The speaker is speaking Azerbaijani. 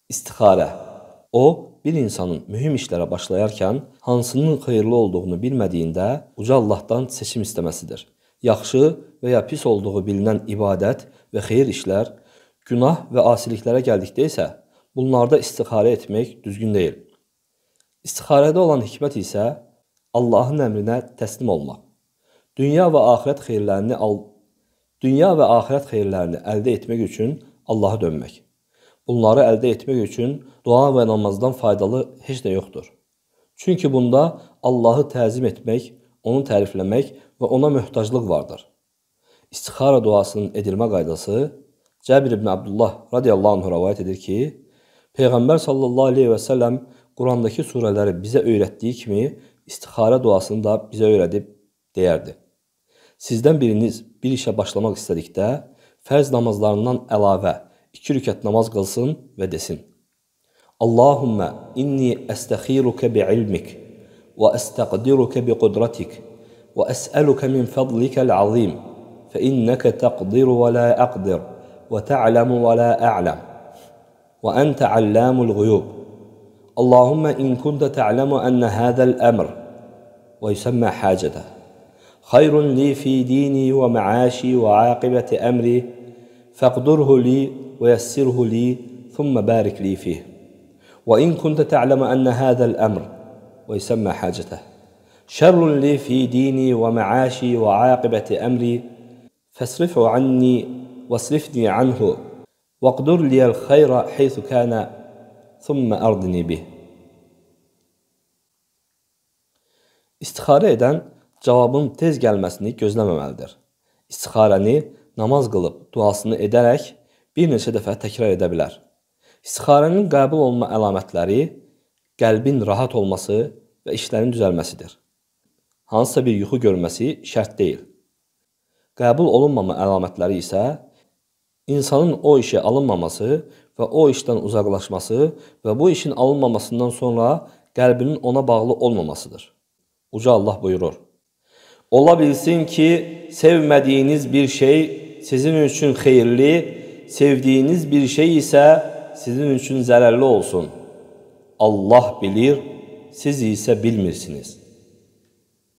İstixarə. O, bir insanın mühüm işlərə başlayarkən hansının xeyirli olduğunu bilmədiyində Uca Allahdan seçim istəməsidir. Yaxşı və ya pis olduğu bilinən ibadət və xeyir işlər, günah və asiliklərə gəldikdə isə bunlarda istixarə etmək düzgün deyil. İstixarədə olan hikmət isə Allahın əmrinə təslim olmaq, dünya və axirət xeyirlərini əldə etmək üçün Allaha dönmək. Bunları əldə etmək üçün dua və namazdan faydalı heç nə yoxdur. Çünki bunda Allahı təzim etmək, onu tərifləmək və ona möhtaclıq vardır. İstixarə duasının edilmə qaydası Cəbir ibn Abdullah radiyallahu anh rəvayət edir ki, Peyğəmbər sallallahu aleyhi və səlləm Qurandakı surələri bizə öyrətdiyi kimi istixarə duasını da bizə öyrədib deyərdi. Sizdən biriniz bir işə başlamaq istədikdə fərz namazlarından əlavə 2 rükət namaz qılsın və desin: Allahümmə inni əstəxirukə bi'ilmik və əstəqdirukə biqudratik və əsəlukə min fadlikəl azim fə innəkə təqdiru və la əqdir və tə'ləmu və la ə'ləm və əntə allamul ğuyub. Allahümmə in kuntə tə'ləmu ənə hədəl əmr və yüsəmmə həcədə xayrun li fi dini və məaşi və aqibəti əmri fəqdurhu li ويسره لي ثم بارك لي فيه وإن كنت تعلم أن هذا الأمر ويسمى حاجته شر لي في ديني ومعاشي وعاقبة أمري فاصرفه عني واصرفني عنه واقدر لي الخير حيث كان ثم أرضني به. İstixarə edən cavabın tez gəlməsini gözləməməlidir. İstixarəni namaz qılıb duasını edərək bir neçə dəfə təkrar edə bilər. İstixarənin qəbul olma əlamətləri qəlbin rahat olması və işlərin düzəlməsidir. Hansısa bir yuxu görməsi şərt deyil. Qəbul olunmama əlamətləri isə insanın o işə alınmaması və o işdən uzaqlaşması və bu işin alınmamasından sonra qəlbinin ona bağlı olmamasıdır. Uca Allah buyurur: Ola bilsin ki, sevmədiyiniz bir şey sizin üçün xeyirli, sevdiyiniz bir şey isə sizin üçün zərərli olsun. Allah bilir, siz isə bilmirsiniz.